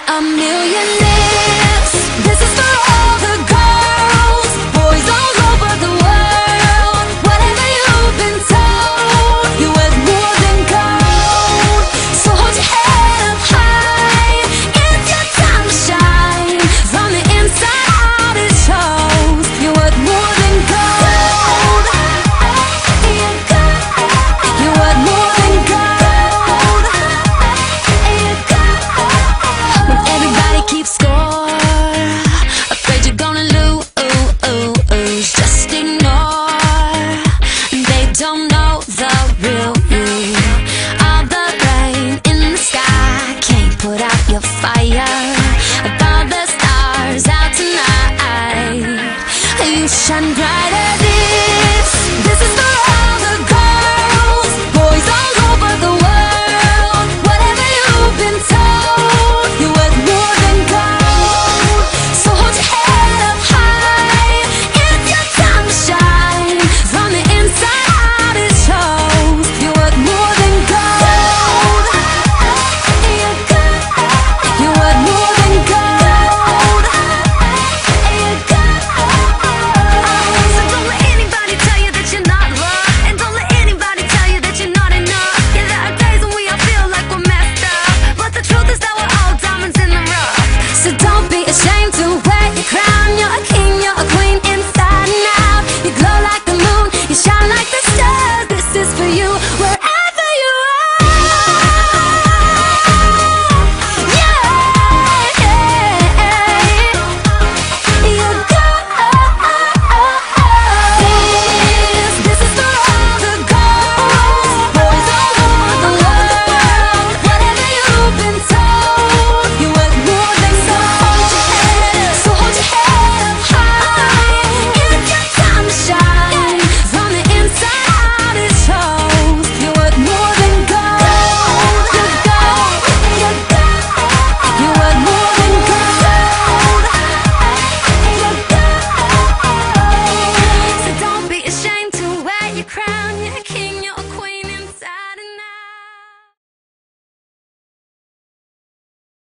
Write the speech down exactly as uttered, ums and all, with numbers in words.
A millionaire. This is for all the girls, boys all over the world. Whatever you've been told, you're worth more than gold. So hold your head up high, it's your time to shine. From the inside out it shows, you're worth more than gold. You're worth more than gold. When everybody keeps score, afraid you're gonna lose, just ignore. They don't know the real you. All the rain in the sky can't put out your fire.